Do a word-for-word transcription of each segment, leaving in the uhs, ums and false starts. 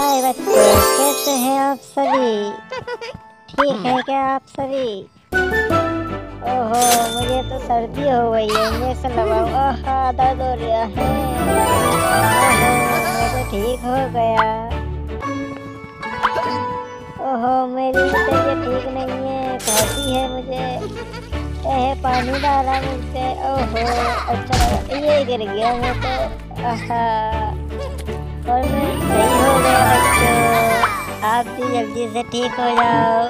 हाय बच्चों, कैसे हैं आप सभी? ठीक है क्या आप सभी? ओहो, मुझे तो सर्दी हो गई है, इंजेक्शन लगाओ। आहा, दर्द हो रहा है। ओहो, मैं तो ठीक हो गया। ओहो, मेरी तबीयत ठीक नहीं है, खांसी है मुझे। एहे, पानी डाला मुझसे। ओहो, अच्छा लगा। ये गिर गया मैं तो। आहा, और मैं सही हो गया बच्चों। आप भी जल्दी से ठीक हो जाओ।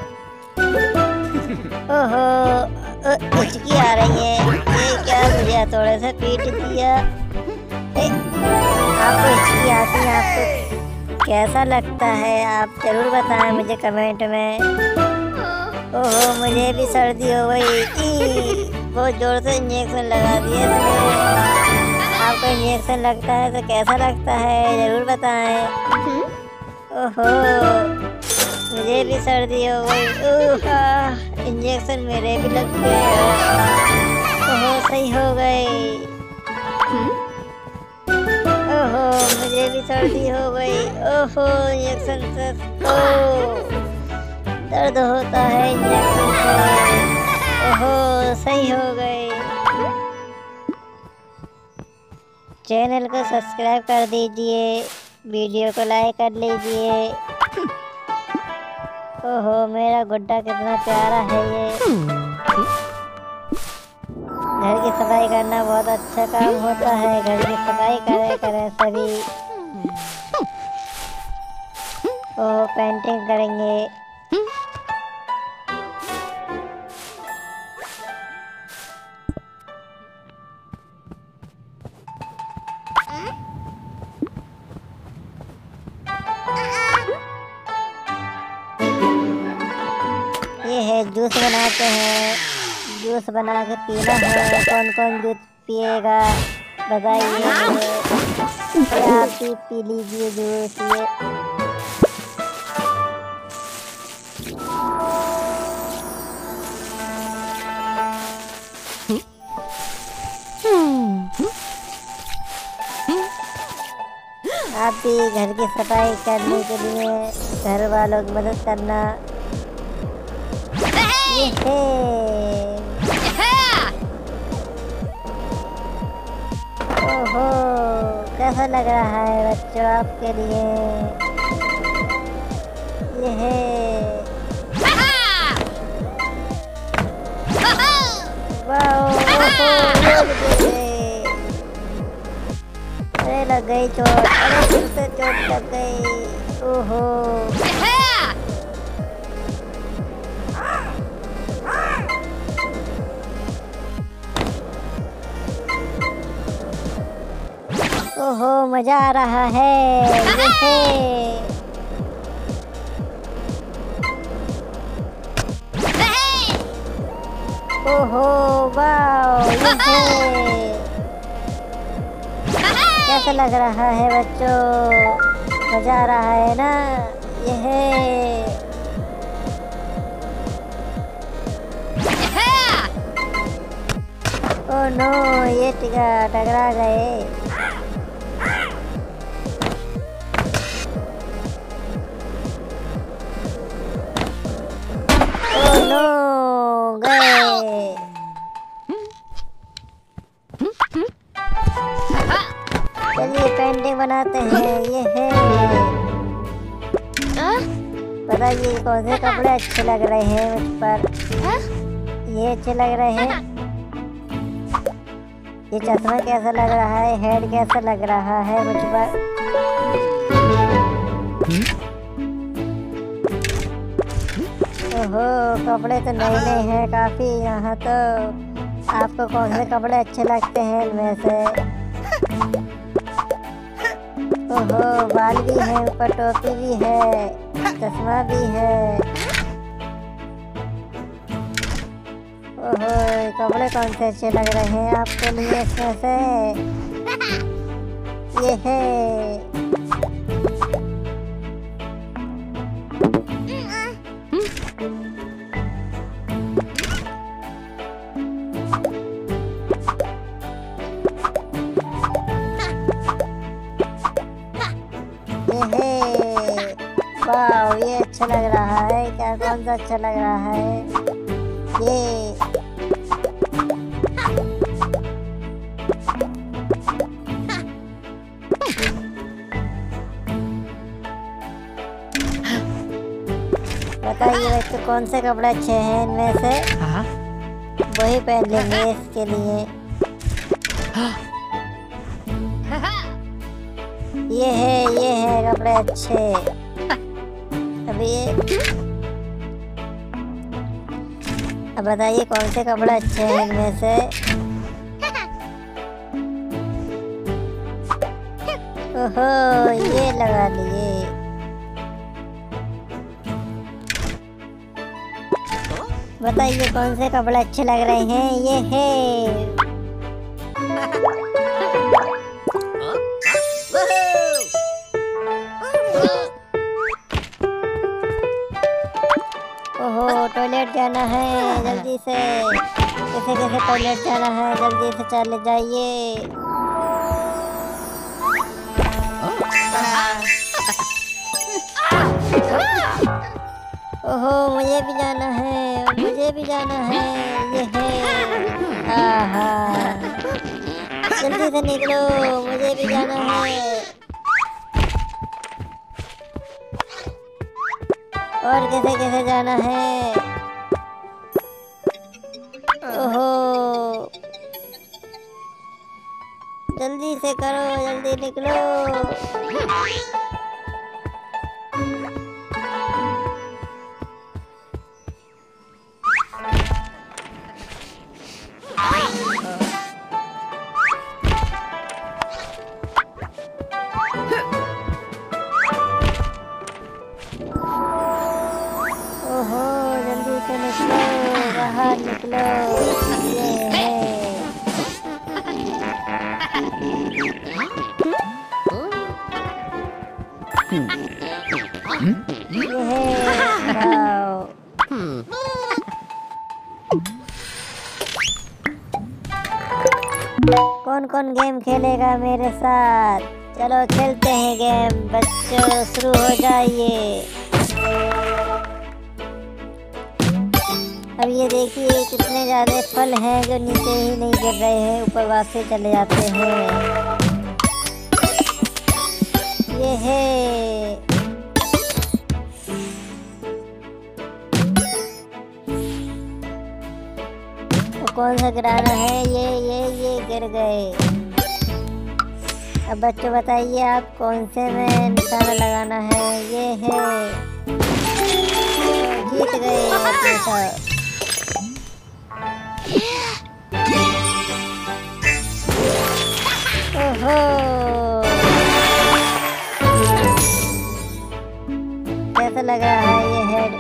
ओहो, हिचकी आ रही है। ये क्या मुझे थोड़ा सा पीट दिया। ए, आपको हिचकी आती है? आपको कैसा लगता है? आप जरूर बताएं मुझे कमेंट में। ओहो, मुझे भी सर्दी हो गई। बहुत जोर से इंजेक्शन लगा दिया इसने। आपको इंजेक्शन लगता है तो कैसा लगता है जरूर बताएं। ओहो, मुझे भी सर्दी हो गई। ओह, इंजेक्शन मेरे भी लग गए। ओहो, सही हो गई। ओहो, मुझे भी सर्दी हो गई। ओहो, इंजेक्शन से ओह दर्द होता है इंजेक्शन से। ओहो, सही हो गई। चैनल को सब्सक्राइब कर दीजिए, वीडियो को लाइक कर लीजिए। ओहो, मेरा गुड्डा कितना प्यारा है ये। घर की सफाई करना बहुत अच्छा काम होता है। घर की सफाई करे करें सभी। ओह, पेंटिंग करेंगे। ये है जूस बनाते हैं। जूस बना के पीना है। कौन कौन जूस पिएगा बताइए मुझे। आप भी पी लीजिए जूस ये। आप भी घर की सफाई करने के लिए घर वालों की मदद करना। ये है। ओहो, कैसा लग रहा है बच्चों आपके लिए? ये है। वाओ, अरे लग गई चोट। अरे फिर से चोट लग गई। ओहो, ओहो, मजा आ रहा है। ये है। ओहो, वाओ, ये है। कैसा लग रहा है बच्चों? मजा आ रहा है ना? ये है। ओह नो, ये टिका टकरा गए। ओह नो, गए। चलिए पेंटिंग बनाते हैं। ये है। बताइए कौन से कपड़े अच्छे लग रहे हैं मुझ पर? ये अच्छे लग रहे हैं। ये चश्मा कैसा लग रहा है? हेड कैसा लग रहा है मुझ पर? ओहो, कपड़े तो नए नए हैं काफी यहाँ तो। आपको कौन से कपड़े अच्छे लगते हैं इनमें से? ओहो, बाल भी है, ऊपर टोपी भी है, चश्मा भी है। ओहो, कपड़े कौन से अच्छे लग रहे हैं आपके लिए इसमें से? ये है। ये है। वाह, ये अच्छा लग रहा है। क्या कौन सा अच्छा लग रहा है? ये बताइए बच्चों, कौन से कपड़े अच्छे हैं इनमें से? वही पहन लेंगे इसके लिए। ये है ये है कपड़े अच्छे। अभी ये अब बताइए कौन से कपड़े अच्छे हैं इनमें से? ओहो, ये लगा लिए। बताइए कौन से कपड़े अच्छे लग रहे हैं? ये है। ओहो, टॉयलेट जाना है जल्दी से। कैसे कैसे टॉयलेट जाना है, जल्दी से चले जाइए। ओहो, मुझे भी जाना है, मुझे भी जाना है। ये है। आहा, जल्दी से निकलो, मुझे भी जाना है। और कैसे कैसे जाना है? ओहो, जल्दी से करो, जल्दी निकलो। ओहो, जल्दी से निकलो, बाहर निकलो। ये है। ये है। वाओ। कौन कौन गेम खेलेगा मेरे साथ? चलो खेलते हैं गेम। बच्चों शुरू हो जाइए। अब ये देखिए कितने ज्यादा फल हैं जो नीचे ही नहीं गिर रहे हैं, ऊपर वासे चले जाते हैं। ये है। तो कौन सा गिराना है? ये ये ये गिर गए। अब बच्चों बताइए आप कौन से में निशाना लगाना है? ये है। जीत गए अपने साथ। ओहो, कैसा लग रहा है ये हेड?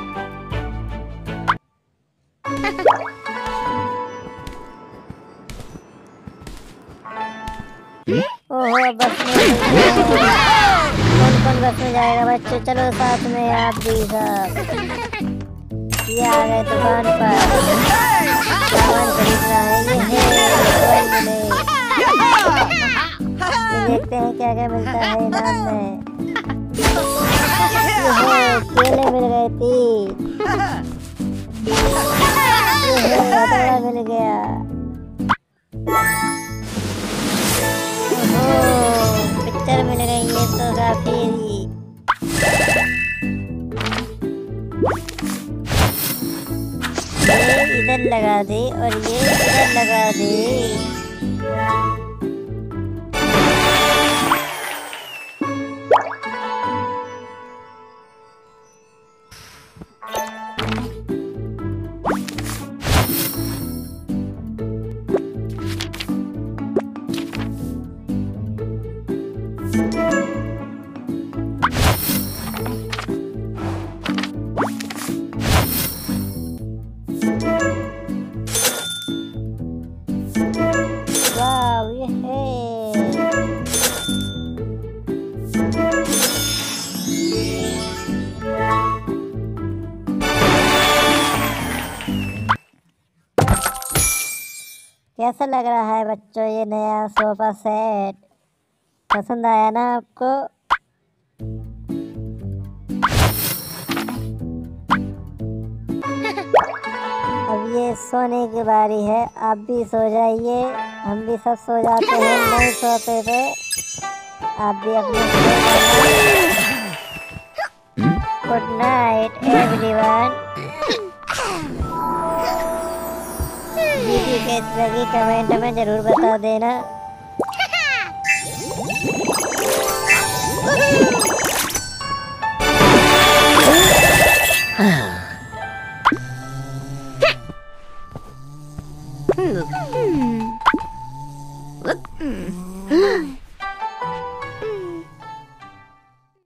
ओहो, बस में कौन कौन बस में जाएगा बच्चों? चलो साथ में आप भी सब। ये आ गए दुकान पर, सामान खरीदना है। ये है। ये देखते हैं क्या क्या मिलता है इनाम में। ये है, केले मिल गए तीन। ये है, हथौड़ा मिल गया। ओहो, पिक्चर मिल गई। ये तो काफी ये इधर लगा दे और ये इधर लगा दे। वाव, ये है। कैसा लग रहा है बच्चों ये नया सोफा सेट? पसंद आया ना आपको? सोने की बारी है। आप भी सो जाइए, हम भी सब सो जाते हैं नहीं सोते थे। आप भी अपने गुड नाइट एवरीवन। वीडियो कैसी लगी कमेंट में जरूर बता देना।